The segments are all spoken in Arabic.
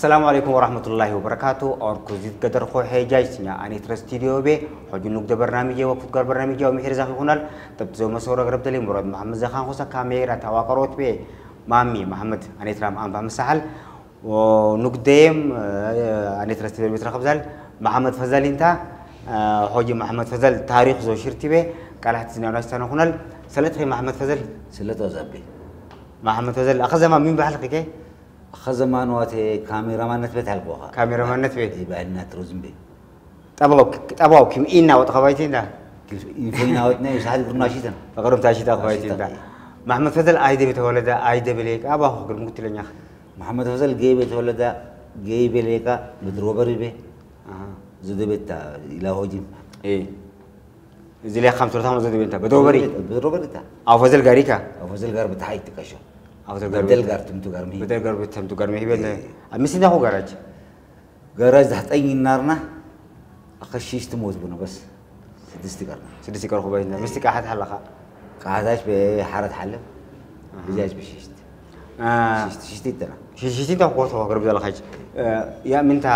السلام عليكم ورحمة الله وبركاته. أركو زيد قدر خو حجاجنا أنا ترى استديو به حجون نقد برنامجي وقت قر برنامجي ومحير زاخي خنال تبتزو مسورة قرب تلي مراد محمد زخان خوسا كاميرا تواقروت به مامي محمد أنا ترى أم بمسحل ونقدم أنا ترى استديو بيتر خبزال محمد فزال أنت حجي محمد فزال تاريخ زو شرتي به قال حتى سنة وناس سنة خنال سلتخي محمد فزال سلته زبي محمد فزال أخذ ما مين بحلقك أخذ ما نواتي كاميرا ما نتبت هالقوها كاميرا ما نتبت يبقى لنا تروزن بي تبوك كم إينا وتخبايتين ده كيف يفينا وتنا يساعد برناشيتنا فقرم تاشيتا خبايتين ده محمد فضل عايدة بتولد عايدة بليك أبا هو قرم قلت لنا محمد فضل جاي بتولد جاي بليك بدروبري به زود بيت إلى هوجين إيه زي خمسة ثمان زود بينتا بدروبري تا أو فضل غاريكا أو فضل غار بتحيط كشو أو بدل غار تمتو غارمي بدل غار تمتو غارمي هي بينتا أمسين ده هو غراج تحت أي نارنا أخشيش تموت بنا بس سدستي كار خبايتنا مستك أحد حلقة قعداش بحارة حلب بجاج بشيشت شيشتي ترى شيشتي ده قوة هو قرب ذا الخيج يا منتا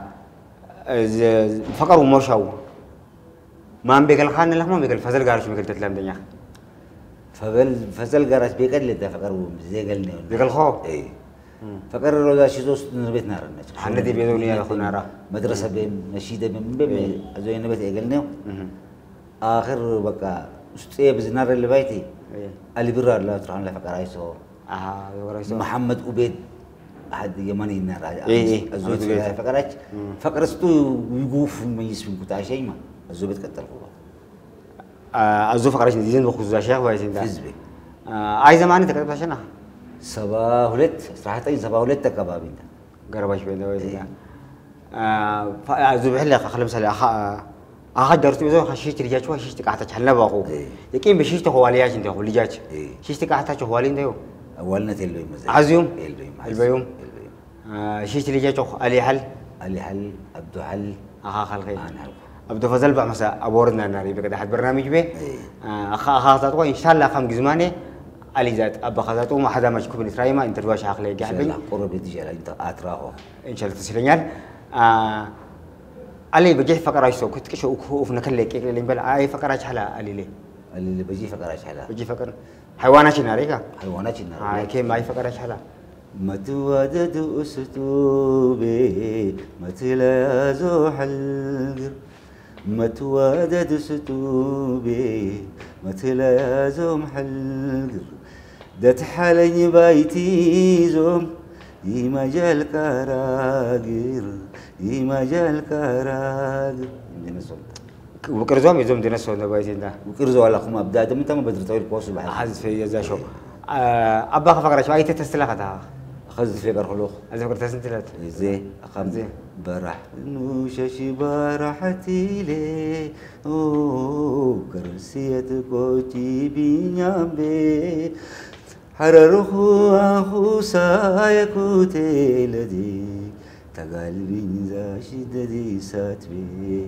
فكروا مرشوا ما بيقل خان له ما بيقل فزل قارش بيقل تتلم دنيا فزل قارش بيقل ده فكروا زي قلنا بيقل خو إيه فكر رودا شيزوس نبيت نار حنا دي بيدوني يا أخو نارا مدرسة بين نشيدة بين أزوي نبيت قلنا آخر بقى استيا بزنار اللي بيتي اللي برا الله ترحم له فكر عيسو محمد أبيد أحد يماني النار أزوي فكرت فكرستو يقوف ما يسمع كتاع شيء ما أزوي بتكتر هو أزوي فكرت نزين بخصوص أشياء ويزين ده فيزبي عايز زمان تكتب عشانها سبا هولت صراحة سبا هولت كبابين ده قرباش بين ده ويزين ده أزوي بحلة خلي مثلا أخذ درت بيزو خشيت رجعت شو خشيت قاعد تحلنا باخو يمكن بشيت خوالياش انت خو لجاج شيت قاعد تحكي خوالين ده أولنا تلوي مزاج عزيوم البيوم شيت رجعت علي حل عبدو حل خلقي عبدو فضل بقى مسا أبورنا ناري بقى حد برنامج به خاطر إن شاء الله خم جزمانه علي ذات أبا خاطر ما حدا مشكوك من إسرائيل أنت تواش عقلي جاهبين قرب تيجي أنت أتراه إن شاء الله تسلينيال علي بجي فقرة يسوق كنت كشو أكوف نكلك اللي بلا أي فقرة حلا علي ليه اللي بجي فقرة حلا بجي فقرة حيوانات ناريكا حيوانات ناريكا كيف ما فقرة حلا متوادد أسطوبي متلازو حلقر متوادد أسطوبي متلازو محلقر دت حلني بايتي زوم يمجال كراغير يمجال كراغير وكرزوم يزوم ديناصور ده بايتين ده وكرزو على خم ابدا دم تم بدر طويل كوس بعد حاسس في يزا شو ابا فقره شو اي تستلخ ده اخذ في قر خلوخ از فقره تسنتلت زي اخم زي برح نوشش برحتي لي او كرسيت كوتي بينامبي حررخو أخو سايكوتي لدي تقلبي نزاشد دي ساتبي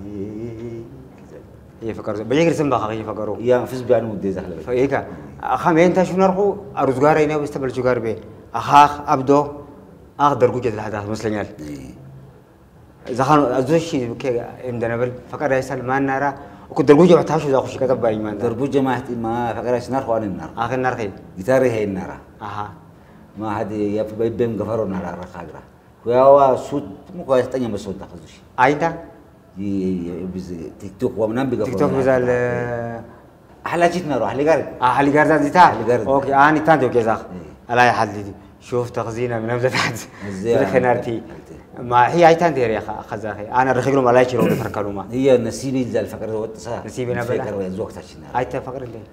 هي فكر بيجي رسم بقى هي فكروا يا فيس بيان ودي زحلة فهيك أخام أنت شو نرخو أرزقار هنا ويستقبل شجار به أخاخ أبدو أقدر قوجة هذا مسلمين إذا كانوا أزوجي كي إمدنا بل فكر يسأل ما نرى وكنت درجوجة بتعيش إذا خش كتب باي ما درجوجة ما فكر إيش نار خوان النار آخر نار خير جيتاري هي النار ما حد يبي بيم غفروا النار على خاجرة ويا صوت مو كويس تاني بس صوت تخزوش أيدا بز تيك توك ومنام بيغفروا تيك توك بزال أحلى جيت نروح أحلى جارد أحلى جارد زيتا أوكي أنا تاندو كذا على أي حد دي شوف تخزينه من أبدا تحت زي خنارتي ما هي أي تاندير يا خزاخي أنا رخيلهم على شيء لو تفكروا هي نسيبي زال فكر هو تصا نسيبي نبلا فكر ويزوق تشينا أي تفكر ليه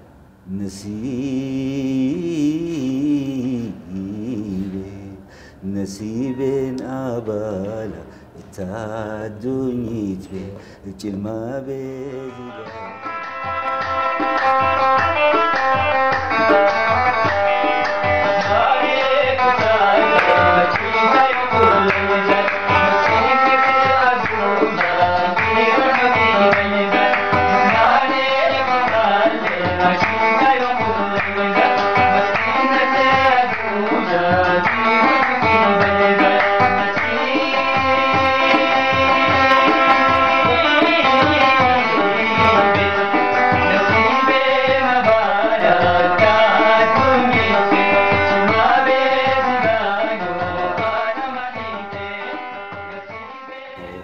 نسيبين أبالا تادونيت بي جلما بيجي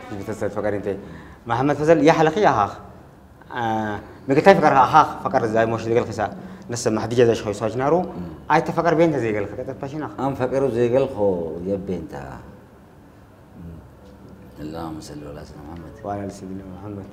بتسد فكر انت محمد فضل يا حلقي يا اخ مقتاي فكر اخ فكر زي مش دقل خسا نسا ما حد جاز شوي ساج نارو اي تفكر بين زي قال كتب باشنا ام فكروا زي قال خو يبي انت اللهم صل على سيدنا محمد وعلى سيدنا محمد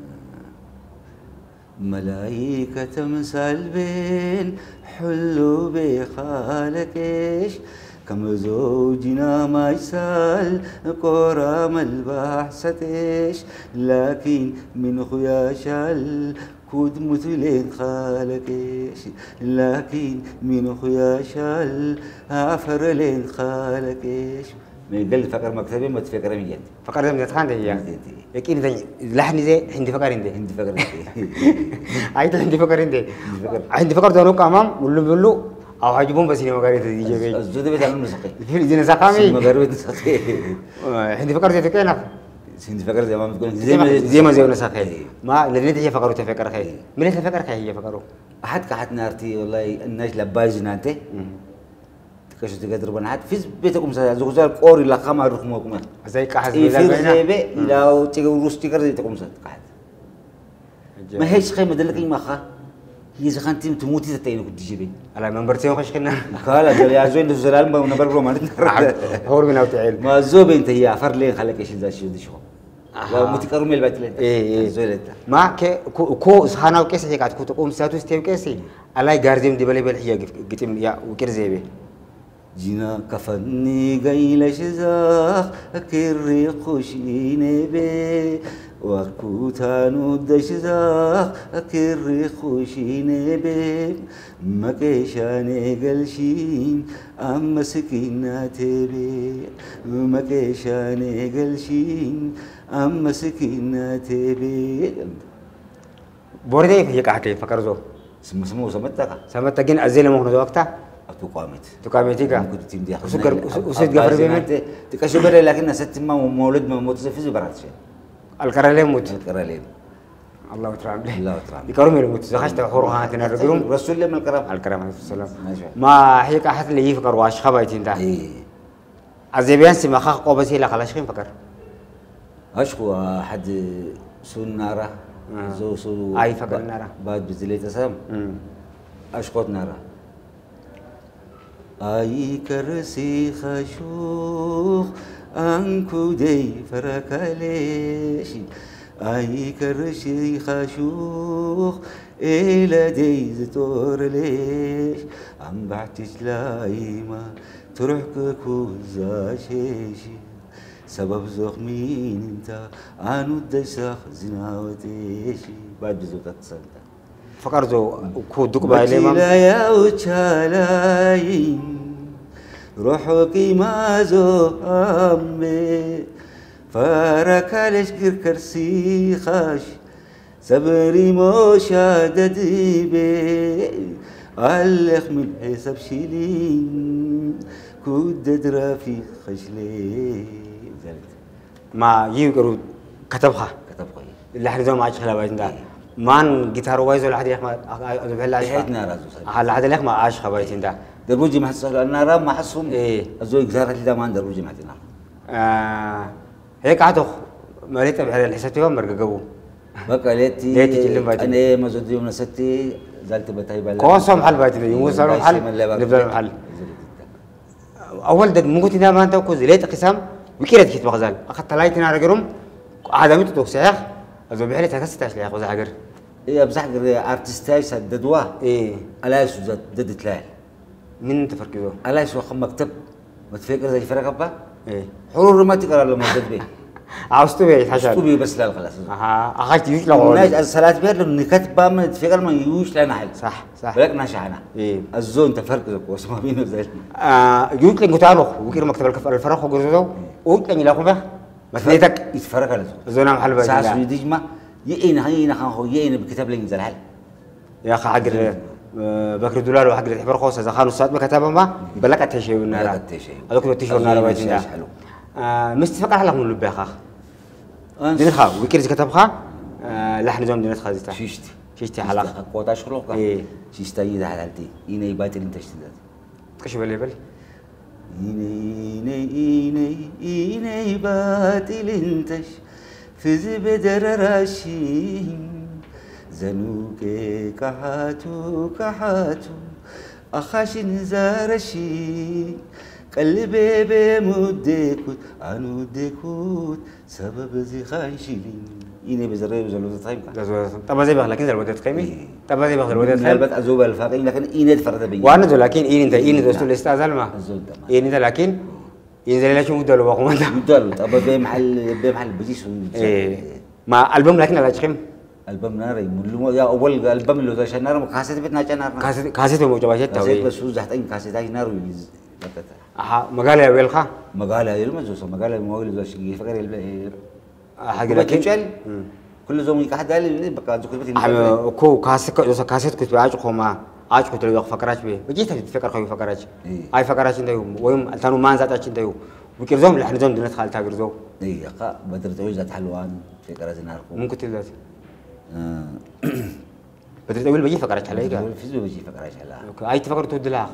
ملايكة تمثال بين حلو بخالك ايش كم زوجنا ما يسال كرام البحثة ايش لكن من خويا شال كود مثلين خالك ايش لكن من خويا شال عفر لين خالك ايش من قال فكر مكتبي ما تفكر ميت فكر زي متخان ده هي لكن ده لحن زي عندي فكر عندي عندي فكر عايز عندي فكر عندي فكر ده نوك امام بقول او حاجبون بس هنا مغاربه دي جاي الزود بتاع المسقي في دي نسقامي مغاربه نسقي عندي فكر زي كده عندي فكر زي ما بتقول زي ما زي نسقي ما الذي هي فكروا تفكر خير من اللي تفكر خير هي فكروا احد كحت نارتي والله الناس لبايز نانتي كشو تقدر بنحت في بيتكم زوجال قوري لا خما ركمكم زي كحز بلا بينا لو تيجوا روس تقدر زيتكم كحت ما هيش خيمه دلكي ما خا هي زخانتي تموتي تتينو كنت جيبي على منبرتي وخش كنا قال يا زين الزلال ما نبرر ما هور من اوتعيل ما زوب انت هي عفر لي خليك ايش ذا شو دي شو ومتكرم البيت لين ايه زولتا ما كو سخانا وكيس هيك كنت تقوم ساتو ستيو كيسي الله يغارزم دي بلي بالحياه قتم يا وكير زيبي جنا كفني قيل شزاخ كري خوشيني بي وكوتانو دشزاخ كري خوشيني بي مكيشاني قلشين أما سكيناتي بي مكيشاني قلشين أما سكيناتي بي بوردي هيك حكي فكر زو سمو سمتك سمتك ازيل مخنو وقتها تقامت كا كنت تمدي وسكر وسيد غفر بيمت تكشو بري لكن ست ما مولد ما موت في برات شيء الكرالين موت الكرالين الله ترام الله ترام يكرم الموت زخشت حورها تنرجلهم رسول الله من الكرم الكرم عليه السلام ما هيك احد اللي يفكر واش خبايتين ده ازيبيان سي ما خا قوبسي لا خلاص خين فكر اشكو احد سون نارا زو سو اي فكر نارا بعد بزلي تسام اشكوت نارا اي كرسي خشوخ انكو دي فركاليش اي كرسي خشوخ الى دي زتور ليش عم بعتش لايما تروحك كوزاشيشي سبب زخمين انت عنو الدسخ زناوتيشي بعد بزوتك سنتا فكر زو كو دوك بايلي مام بتلا يا وشالاين روحك ما زو امي فركالش كرسي خاش صبري مشاددي بي ألخ من حساب شيلين كود درافي خشلي ما يقروا كتبها اللي احنا زي ما عايش خلا بايتنا مان جيتار وايز ولا حد يحمد هلا حيتنا رازو هلا حد اللي ما عاش خبايتين ده دروجي ما حصل النار ما حصهم ايه ازوي جزارة لدا ما دروجي ما حدنا هيك عادو مريت بحال الحساب تبع مرققو بقى ليتي انا ما زود يوم نستي زالت بتاي بالا كوسم حل بايتنا يوصل محل نبدا محل اول دد ممكن ده ما انت كوز ليت قسم وكيرت كيت بغزال اخذت لايتنا رجرم عدمت توسيخ ازو بحال تكستاش لي اخذ حجر ايه بزح ارتستاي سددوا ايه الاش ددت لا من تفركزو الاش وخم مكتب ما تفكر زي فرقبه ايه حرور ما تقرا لما تدد بيه عاوزتو بيه حشر تبي بس لا خلاص اخذت يوش لغول الناس الصلاه بير لما كتب ما تفكر ما يوش لنا حل صح صح بالك ناشعنا ايه الزون تفرقزك واسمع بينه زي يوش لي قتالو وكير مكتب الفرق وغرزو وكان يلاقوا به مثليتك يتفرق على زونا محل باجي ساس يديجما يين هينا خان خو يين بكتاب لين زل حل يا اخي حق بكر دولار وحق الحبر خوص اذا خانوا الصاد بكتابه ما بلك تشي والنار هذوك تشي والنار باجي حلو مستفق على من لبي اخ دين خا وكيرز كتبها لحن زوم دينت خازيتا شيشتي حلقه قوتا شروق ايه شيشتا يدا حلالتي يني بايت انت اشتدات تكشف لي بلي إيني باطل انتش في زبدر راشي زنوك كحاتو أخاشن زارشي قلبي بمدكوت عنو دكوت سبب زي خانشلين إيني بزري بزلو تتخيمك طبعا زي بخ لكن زلو تتخيمي طبعا زي بخ زلو تتخيم بس أزوب الفاقين لكن إيني تفرد بيني وانا ذو لكن إيني دوستو الاستاذ الما إيني ده لكن ينزل لك شو مدلو باقو مانتا مدلو طبعا بمحل بجيش ما ألبوم لكن على شخم ألبوم ناري ملو يا أول ألبوم اللي ذا شنار كاسيت بيتنا شنار كاسيت موجبات تاوي كاسيت بس وزحت إن كاسيت هاي نارو يلز مقالة ويلخا مقالة يلمز وصل مقالة مويل ذا شيء فكر حاجة لكن كل زوم يكحد قال لي بقى ذكر بتي كو كاسيت كنت بعاج خوما عاج كنت لو فكرات بيه بجيت تفكر خوي فكرات أي فكرات عند يوم ويوم التانو ما نزات عند يوم وكيرزوم لحن زوم دنيا خالد تاجرزو إيه أقا بدر توي زات حلوان فكرات ناركم ممكن تلات بدر توي بيجي فكرات على إيه في بيجي فكرات على أي تفكر تود لا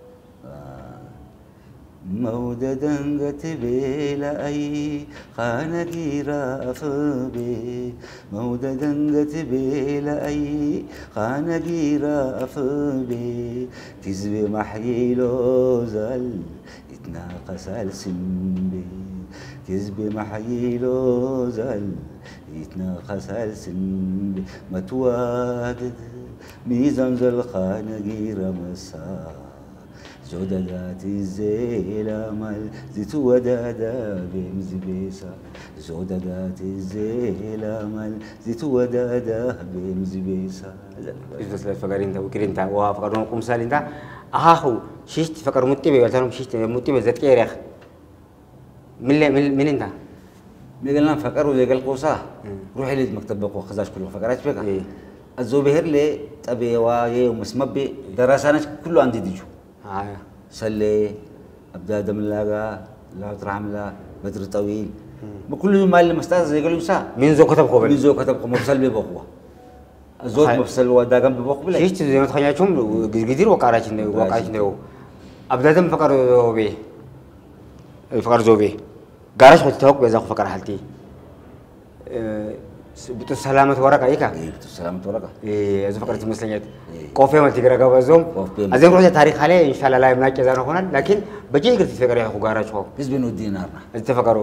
موددا قتبي لأي خان جيرا أفبي موددا قتبي لأي خان جيرا أفبي تزبي محيلو زل يتناقص السنبي تزبي محيلو زل يتناقص السنبي متوادد ميزان زل خان جيرا مسا زودادات الزيلة مال زيت ودادا بمزبيسا زودادات الزيلة مال زيت ودادا بمزبيسا إذا فكرين تا وكرين تا وفكرون قوم سالين تا أهاهو شيشت فكر متبع وتانم شيشت متبع زت كيرخ من انت ميقلنا فكروا زي قال قوسا روحي لي مكتب بقو خزاش كله فكرات بك الزوبهر لي تبي واي ومسمبي دراسانا كله عندي ديجو سلي أبدا دم لاقا لا ترحم لا بدر طويل بكل يوم مال المستاذ زي قالوا سا من زو كتب قبل من زو كتب قبل مفصل ببقوة الزوج مفصل وداقم ببقوة بلا شيء زي ما تخيلتهم قدير وقاراتين أبدا دم فكر زوبي فكر زوبي قارش خد توك بيزاق فكر حالتي بتو سلامة ورقة إيكا بتو سلامة ورقة إذا فكرت مسلمات كوفي ما تقرأ قبضهم أزين روح تاريخ عليه إن شاء الله لا يمنعك إذا نخونا لكن بجي قلت تفكر يا أخو قارش خو حزب الدين نارنا تفكروا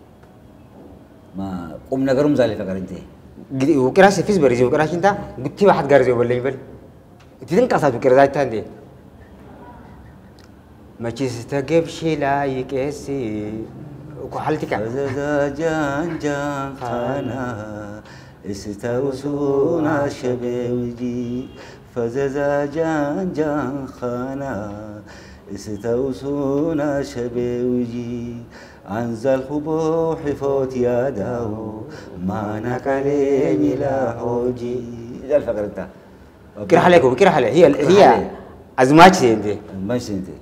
ما قوم نقرم زالي فكر أنت وكراس فيس بريزي وكراس أنت قلت واحد قارزي ولا يبل تدين قصاد وكرا تاندي ما تستجيب شيء لا يكسي وحالتك فزا جان خانا استوسونا شبيوجي فزا جان خانا استوسونا شبيوجي أنزل خبو حفوت يا داو ما نكاليني لا حوجي إذا الفقر أنت كره عليكم كره عليه هي أزمات انت ماشي انت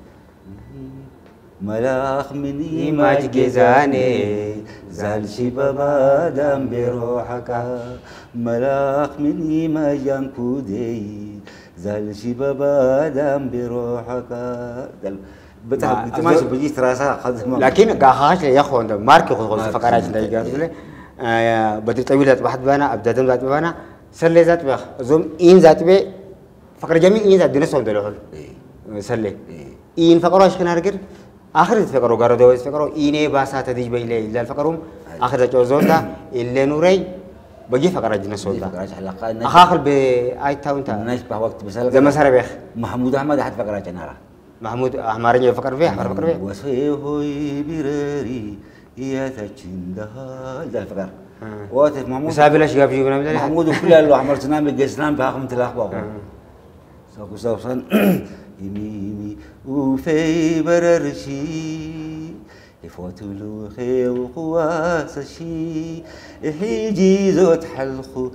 ملاخ من إيماج جزاني زال شبابا دم بروحك ملاخ من إيماج ينكودي زال شبابا دم بروحك بتماشي بجي تراسا لكن قاهاش يا اخو انت ماركي خذ فقرات انت قالوا بدي طويله واحد بانا ابدا دم ذات بانا سلي ذات بخ زوم ان ذات بي فقر جميع ان ذات دنسون دلول سلي ان فقروا ايش كنا رجل اخر فقروا قالوا فقروا اني باسات ديج بيلي لا فقرهم اخر جوزوتا اللي نوري بجي فقرات دنسون اخاخر باي تاونتا نشبه وقت بسال زي مسار بخ محمود احمد احد فقرات نارا محمود أحمرني فكر فيه أحمر فكر فيه وسيهوي براري يا تجندها ذا الفكر واتف محمود سابي ليش جاب جيبنا مثلا محمود وكل اللي أحمر سنام الجسنام بأخم تلاقوا ساكو سوسن يميني وفي بررشي يفوت له خير وقواس شي يحيجي زوت حلخو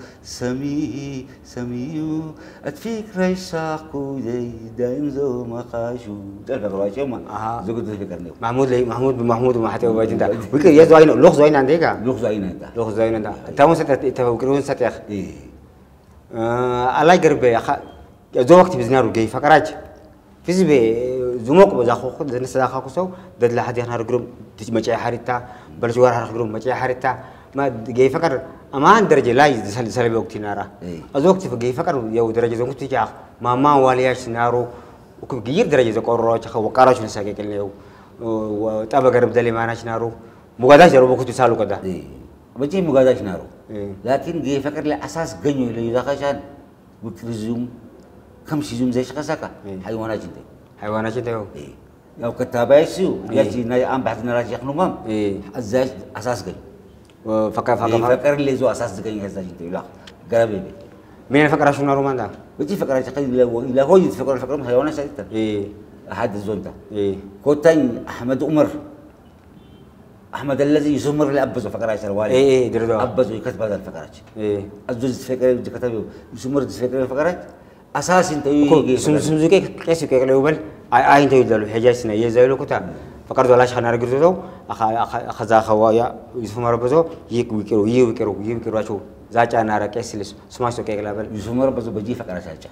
سميو أتفيك ريشاقو دايم زو مقاشو ده الرواية ما زوجته فكرني محمود وما حتى وبعدين ده ويك يزوين لوخ زوين عندك لوخ زوين عندك تاون ست تفكرون ست يا أخ الله يقرب يا أخ زو وقت بزنارو جاي فكرات في زبي زموق بزاخو خد الناس داخل كسو دد لحد يحنا رجلهم تجمع حريتا بلجوار رجلهم مجمع حريتا ما جاي فكر أمان درجة لا سلبي وقت نارا أزوقت فجاي فكر يو درجة زوجت تجاه ما والياش نارو وكبير درجة زكور راج خو وقارش نساق كله وتابع قرب دلي ما ناش نارو مقاداش جرو بكتو سالو كذا بجي مقاداش نارو لكن جاي فكر لأساس جنيو اللي يدخلشان وكرزوم كم شيء زي شخصك حيوانات جدي حيوانات جدي يو كتابيسيو يجي ناي أم بعد نراجع يخنومم أزاج أساس جاي فكر اللي زو أساس جاي هذا جدي لا قربي مين فكر شو نارو ماندا بتي فكر شقي لا هو يتفكر فكر حيوانات سايتا أحد الزونتا كوتين أحمد عمر أحمد الذي يسمر لأبزو فكر عيسى الوالي دردو أبزو يكتب هذا الفكرات أزوج فكر كتبه يسمر فكر الفكرات أساس أنت يجي سمزوكي كيسو كي لوبل أي أنت يدلو حجازنا يزايلو كتا فكر دولاش خنا رجلتو أخذ خوايا يسمر بزو يكويكرو أشوف زاج أنا ركيسلس سمعت كي لوبل يسمر بزو بجي فكر عيسى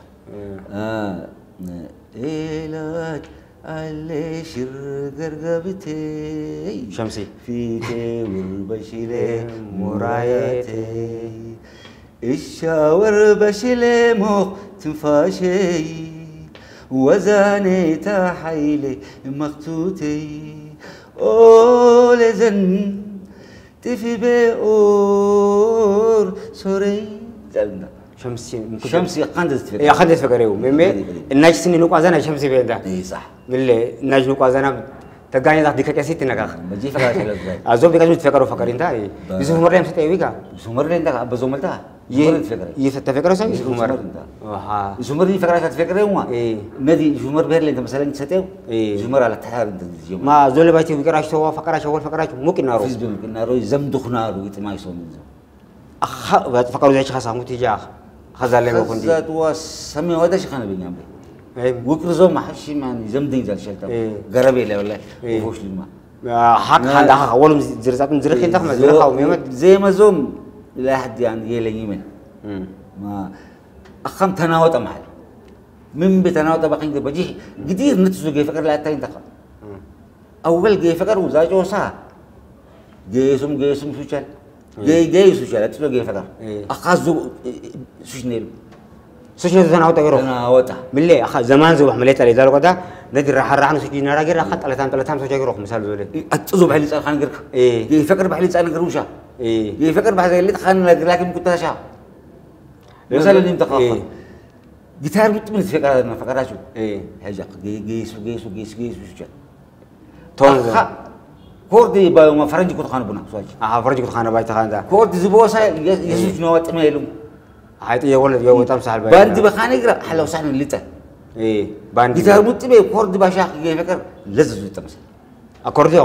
إيلاج على شر قرقبتي شمسي فيتي والبشيلة مرايتي الشاور بشيلة مخ تنفاشي وزاني تحيلي مقتوتي أولزن تفي بأور سوري زلنا شمسي قندس فكرة يا قندس فكرة ميمي الناس سني نقازنا شمسي بيندا إيه صح بالله الناس نقازنا تجاني ذاك ديك كاسيت نكاخ بجي فكرة شلون أزوم بيكاسو تفكروا فكرين تا يسوع مريم ستيويكا يسوع مريم ده أبزوم ده يفتفكروا سوي يسوع مريم يسوع مريم فكرة تفكرة يوم نادي يسوع مريم بيرلين أنت مثلا ستيو يسوع مريم على التحار أنت تجيب ما زول بايتي فكرة شو فكرة ممكن نارو ممكن نارو يزمدخ نارو يتما يسوع فكروا زي شخص عمو تيجاه خزال لي بكون دي خزات وسمي وده شيء خنا بينام وكرزو ما حشي ما زمدين جال شلته قربي له والله وفوش لما حق هذا أولهم زرزاتهم زرخين تخمة زرخاو ميمت زي ما زوم لا حد يعني يلا يمين ما أخم تناوت محل من بتناوت بقين بجيه كثير نتسو جي فكر لا تين تقع أول جي فكر وزاجو سا جيسم سوشال جي سوشال تسلو جي فكر أخذوا سوشنيل تناوت غيره تناوت بالله أخذ زمان زوج حملت على ذلك ده ندير راح رعنا سجين راجل أخذ على تام سوشي غيره مثال زولي أتزوج بحلي سال خان غيرك جي فكر بحلي سال غيروشا جي فكر بحلي اللي خان لكن كنت أشاف مثلا اللي متقافل جيتار متمن فكرة أنا فكرة شو هجق جيس شو تون كوردي ما فرنجي كنت خان بنا سواج فرنجي كنت خان بايت خان ده كوردي زبوسا يسوع نوات ميلهم هاي يا ولد يا ولد تمسح البايت باندي بخان يقرأ حلو صحن الليتا باندي جيتار متمن كوردي باشاك جي فكر لذذ تمسح أكورديو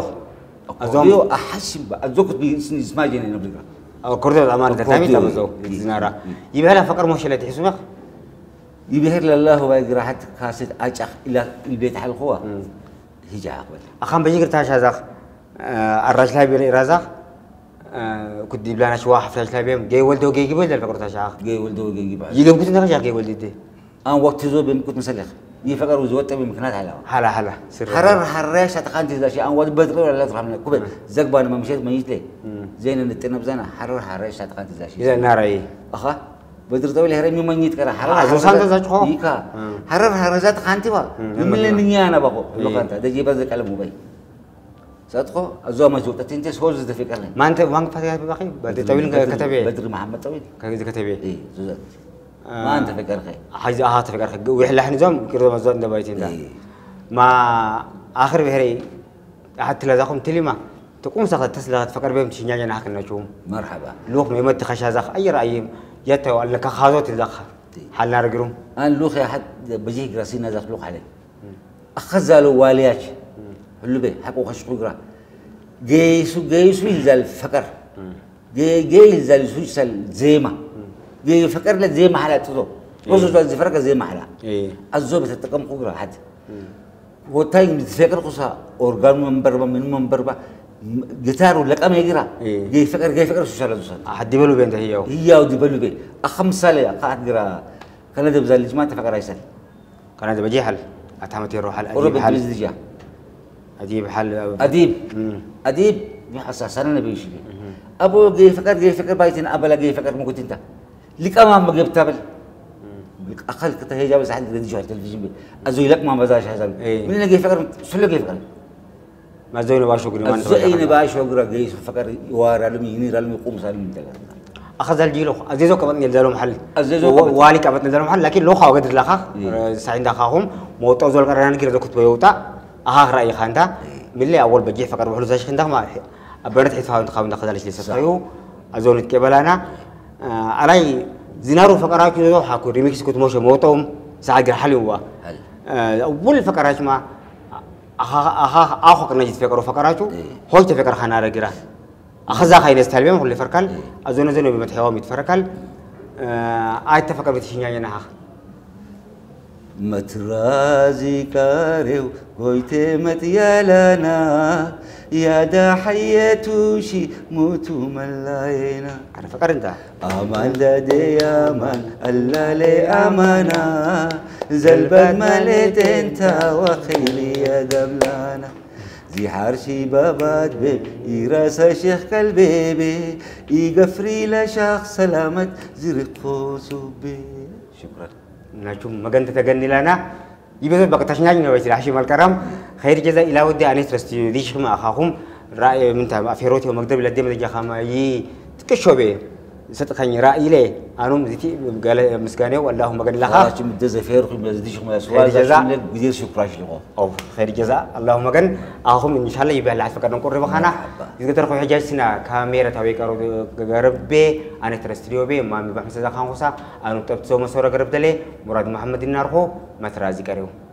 أحسب أزوك بيسمع جيني نبلغ أكورديو الأمان ده تامي تامزو زنارة يبقى لا فكر مشكلة تحسبك يبهر لله ويقرأ حتى كاسد أجأ إلى البيت حلقوه هيجا أقبل أخام بيجي تاش هذا الرجل هاي بالإرازة كنت دبلنا شو واحد رجل هاي بيم جاي ولده جاي قبل ده فكرت تاش جاي ولده جاي قبل يجي كنت نرجع جاي ولده ده أنا وقت زود بيم كنت مسلخ يفكر وزود تبي مكانات حلا حرر شتقان تزاش أنا ود بدر ولا لا تفهمنا كوب زقبان ما مشيت ما يجلي زين التنب زنا حرر شتقان تزاش إذا ناري أخا بدر طويل هرمي ما نيت كره حرر زات خانتي با من اللي أنا بقول لو كنت ده جيب هذا كلام موبايل صدقه أزوج ما جوت تنتي سوز ده فكرة ما أنت وانك فتح بقى بدر طويل كتبه بدر محمد طويل كتبه إيه زوجات ما أنت فكر خير حاجة تفكر خير ويحل إحنا زم كده مزود ده بايتين ده ما آخر بهري حتى لا ذاكم تلما تقوم سقط تسلا تفكر بهم تشينيا جنا حق النجوم مرحبا لوك ما يمت خش هذا أي رأي يتو لك خاذوت الدخل حالنا رجلهم أنا لوك يا حد بجيه جراسين هذا لوك عليه أخذ والياش اللي به حقه خش قرا جيسو ينزل فكر جي ينزل سويسل زيمة جي فكر له زيمة حلا تزو وزو زي فرق زيمة حلا الزوب تتقم قرا حد هو تايم تفكر قصة أورجان من بربا جيتار ولا كم يقرا جي فكر سوشال دوسات حد يبلو بين ده هي ودي بلو بين أخم سالة قاعد قرا كان ده بزال الجماعة تفكر يسال كان ده بجي حل أتعمت يروح على أديب حال أديب حال أديب بحساسنا بيشي أبو جي فكر بايتين أبلا جي فكر ممكن أنت لك أمام بجيب تابل أقل كده هي جابس حد جديد شو التلفزيون أزوي لك ما بزاش هذا من جي فكر شو جي فكر ما زين باشو قريمان زين باشو قرا جيس فكر يوار على ميني على يقوم سالم أخذ الجيل عزيزو كمان يلزلوا محل والي كمان يلزلوا محل لكن لو خاو قدر لخا سعيد دخاهم موتو زول قررنا كده كنت بيوتا أها رأي خانتا من اللي أول بجي فكر بحلو زاش خنده ما أبرد حيث خاون دخل ليش لسه صيو أزون كبلانا علي زنارو فكرات كده حكوا ريميكس كنت موش موتهم ساعة حلوة أول فكرات ما أخو كنا جت فكروا فكراتو هو تفكر خنا رجرا أخذ خاين استلبيهم كل فركل أزون بمتحوام يتفركل تفكر بتشيني ينها مترازي كاريو قويتي متيالانا يا دا حياتوشي موتو ملاينا أنا فكر أنت أمان دادي أمان ألا لي أمانا زلبد مالت أنت وخيلي يا دبلانا زي حارشي بابات بيب يراس شيخ كالبيبي يقفري لشخص سلامت زرق خوصو بي شكرا نجوم مجند تجني لنا يبغى بقى تشنيعني نبيت الحشيم الكرام خير جزاء إلى ودي أنا ترستي ديش ما أخاهم رأي من تام أفيروتي ومقدم لدي من الجخامة تكشوبه ستخني رأي لي أنا مزيتي قال مسكاني والله ما قال لها شو مدز فيروك مزيدش ما سؤال جزاء بدير شكرا شلون أو خير جزاء اللهم قال أخاهم إن شاء الله يبقى العاد فكرنا نقول ربحنا إذا ترى حاجة سنا كاميرا توي كارو قرب بي أنا ترستيو بي ما مبحث زخان خصا أنا تبتسم صورة قرب دلي مراد محمد النارخو ما ترازي كاريو